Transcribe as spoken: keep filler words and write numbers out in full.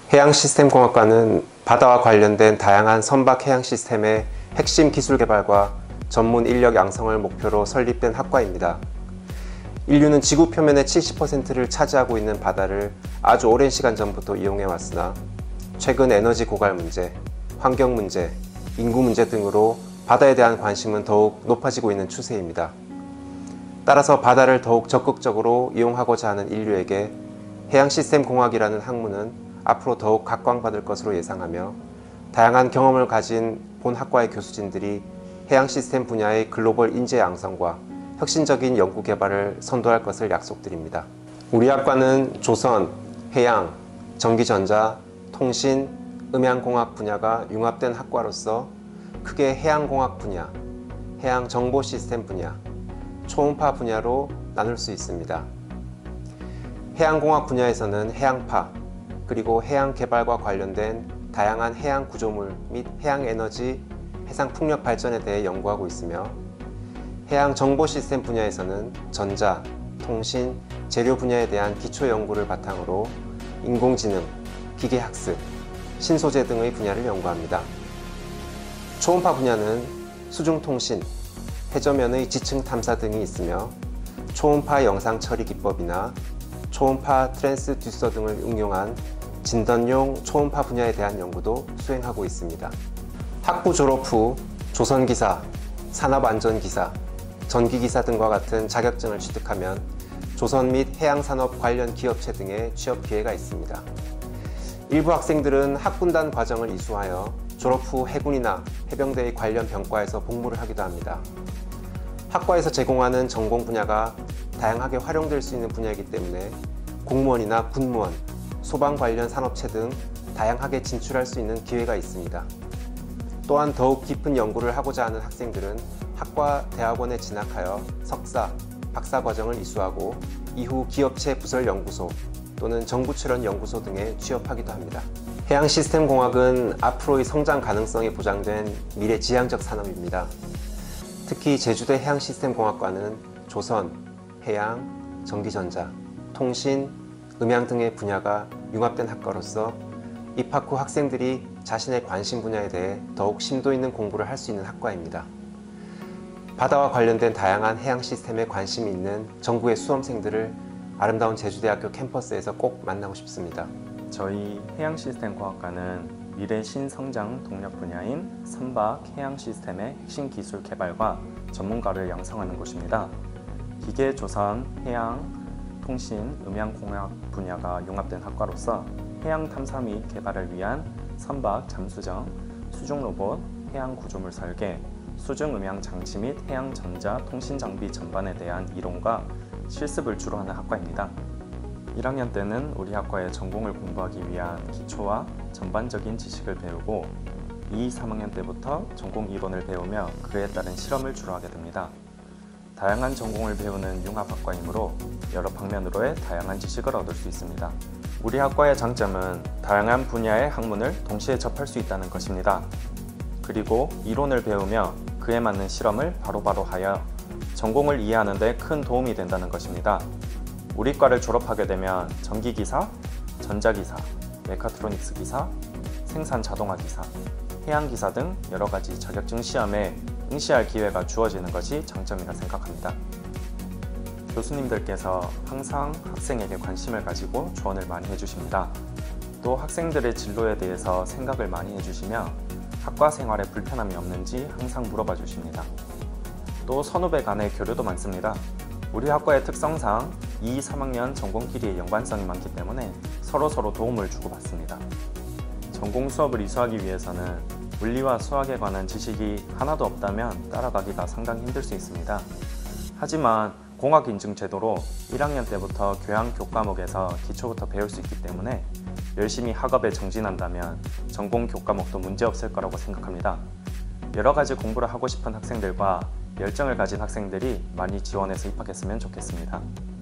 해양시스템공학과는 바다와 관련된 다양한 선박 해양 시스템의 핵심 기술 개발과 전문 인력 양성을 목표로 설립된 학과입니다. 인류는 지구 표면의 칠십 퍼센트를 차지하고 있는 바다를 아주 오랜 시간 전부터 이용해 왔으나 최근 에너지 고갈 문제, 환경 문제, 인구 문제 등으로 바다에 대한 관심은 더욱 높아지고 있는 추세입니다. 따라서 바다를 더욱 적극적으로 이용하고자 하는 인류에게 해양시스템공학이라는 학문은 앞으로 더욱 각광받을 것으로 예상하며 다양한 경험을 가진 본 학과의 교수진들이 해양시스템 분야의 글로벌 인재 양성과 혁신적인 연구 개발을 선도할 것을 약속드립니다. 우리 학과는 조선, 해양, 전기전자, 통신, 음향공학 분야가 융합된 학과로서 크게 해양공학 분야, 해양정보시스템 분야, 초음파 분야로 나눌 수 있습니다. 해양공학 분야에서는 해양파, 그리고 해양 개발과 관련된 다양한 해양 구조물 및 해양 에너지, 해상 풍력 발전에 대해 연구하고 있으며 해양 정보 시스템 분야에서는 전자, 통신, 재료 분야에 대한 기초 연구를 바탕으로 인공지능, 기계학습, 신소재 등의 분야를 연구합니다. 초음파 분야는 수중통신, 해저면의 지층 탐사 등이 있으며 초음파 영상 처리 기법이나 초음파 트랜스듀서 등을 응용한 진단용 초음파 분야에 대한 연구도 수행하고 있습니다. 학부 졸업 후 조선기사, 산업안전기사, 전기기사 등과 같은 자격증을 취득하면 조선 및 해양산업 관련 기업체 등의 취업 기회가 있습니다. 일부 학생들은 학군단 과정을 이수하여 졸업 후 해군이나 해병대의 관련 병과에서 복무를 하기도 합니다. 학과에서 제공하는 전공 분야가 다양하게 활용될 수 있는 분야이기 때문에 공무원이나 군무원, 소방 관련 산업체 등 다양하게 진출할 수 있는 기회가 있습니다. 또한 더욱 깊은 연구를 하고자 하는 학생들은 학과 대학원에 진학하여 석사, 박사 과정을 이수하고 이후 기업체 부설연구소 또는 정부 출연 연구소 등에 취업하기도 합니다. 해양시스템공학은 앞으로의 성장 가능성이 보장된 미래지향적 산업입니다. 특히 제주대 해양시스템공학과는 조선, 해양, 전기전자, 통신, 음향 등의 분야가 융합된 학과로서 입학 후 학생들이 자신의 관심 분야에 대해 더욱 심도 있는 공부를 할 수 있는 학과입니다. 바다와 관련된 다양한 해양 시스템에 관심이 있는 전국의 수험생들을 아름다운 제주대학교 캠퍼스에서 꼭 만나고 싶습니다. 저희 해양시스템공학과는 미래 신성장 동력 분야인 선박 해양 시스템의 핵심 기술 개발과 전문가를 양성하는 곳입니다. 기계, 조선, 해양, 통신, 음향공학 분야가 융합된 학과로서 해양 탐사 및 개발을 위한 선박 잠수정, 수중 로봇, 해양 구조물 설계, 수중 음향 장치 및 해양 전자 통신 장비 전반에 대한 이론과 실습을 주로 하는 학과입니다. 일 학년 때는 우리 학과의 전공을 공부하기 위한 기초와 전반적인 지식을 배우고 이, 삼 학년 때부터 전공 이론을 배우며 그에 따른 실험을 주로 하게 됩니다. 다양한 전공을 배우는 융합학과이므로 여러 방면으로의 다양한 지식을 얻을 수 있습니다. 우리 학과의 장점은 다양한 분야의 학문을 동시에 접할 수 있다는 것입니다. 그리고 이론을 배우며 그에 맞는 실험을 바로바로 하여 전공을 이해하는 데 큰 도움이 된다는 것입니다. 우리 과를 졸업하게 되면 전기기사, 전자기사, 메카트로닉스 기사, 생산 자동화 기사, 해양기사 등 여러 가지 자격증 시험에 응시할 기회가 주어지는 것이 장점이라 생각합니다. 교수님들께서 항상 학생에게 관심을 가지고 조언을 많이 해주십니다. 또 학생들의 진로에 대해서 생각을 많이 해주시며 학과 생활에 불편함이 없는지 항상 물어봐 주십니다. 또 선후배 간의 교류도 많습니다. 우리 학과의 특성상 이, 삼 학년 전공끼리의 연관성이 많기 때문에 서로서로 도움을 주고받습니다. 전공 수업을 이수하기 위해서는 물리와 수학에 관한 지식이 하나도 없다면 따라가기가 상당히 힘들 수 있습니다. 하지만 공학인증 제도로 일 학년 때부터 교양 교과목에서 기초부터 배울 수 있기 때문에 열심히 학업에 정진한다면 전공 교과목도 문제없을 거라고 생각합니다. 여러 가지 공부를 하고 싶은 학생들과 열정을 가진 학생들이 많이 지원해서 입학했으면 좋겠습니다.